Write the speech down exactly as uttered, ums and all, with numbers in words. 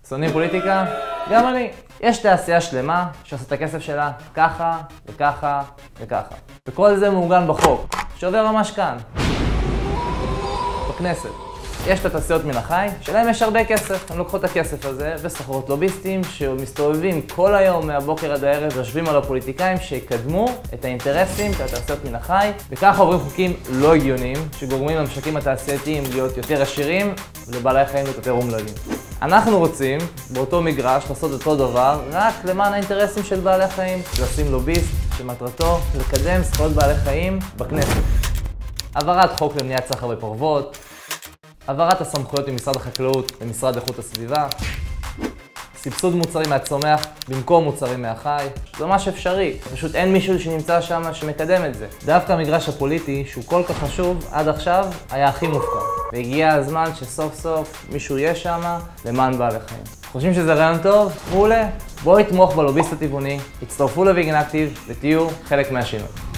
שונאים פוליטיקה? גם אני. יש תעשייה שלמה שעושה את הכסף שלה ככה וככה וככה. וכל זה מעוגן בחוק, שעובר ממש כאן, בכנסת. יש את התעשיות מן החי, שלהם יש הרבה כסף. הם לוקחות את הכסף הזה וסוחרות לוביסטים שמסתובבים כל היום מהבוקר עד הערב, יושבים על הפוליטיקאים שיקדמו את האינטרסים של התעשיות מן החי, וככה עוברים חוקים לא הגיוניים שגורמים למשקים התעשייתיים להיות יותר עשירים ולבעלי החיים להיות יותר אומללים. אנחנו רוצים באותו מגרש לעשות אותו דבר רק למען האינטרסים של בעלי החיים, לשים לוביסט שמטרתו לקדם זכויות בעלי חיים בכנסת. העברת חוק למניעת סחר בפרוות, העברת הסמכויות ממשרד החקלאות למשרד איכות הסביבה, סבסוד מוצרים מהצומח במקום מוצרים מהחי, זה ממש אפשרי, פשוט אין מישהו שנמצא שם שמקדם את זה. דווקא המגרש הפוליטי, שהוא כל כך חשוב, עד עכשיו היה הכי מופקר. והגיע הזמן שסוף סוף מישהו יהיה שם למען בעלי חיים. חושבים שזה רעיון טוב? מעולה. בואו יתמוך בלוביסט הטבעוני, הצטרפו לוויגן אקטיב ותהיו חלק מהשינוי.